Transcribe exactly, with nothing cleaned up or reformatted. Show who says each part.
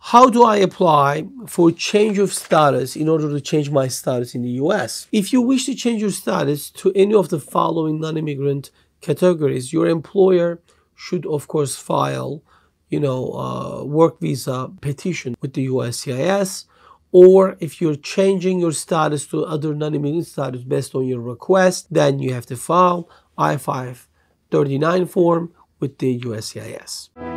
Speaker 1: How do I apply for change of status in order to change my status in the U S? If you wish to change your status to any of the following non-immigrant categories, your employer should, of course, file, you know, uh, work visa petition with the U S C I S. Or if you're changing your status to other non-immigrant status based on your request, then you have to file I five thirty-nine form with the U S C I S.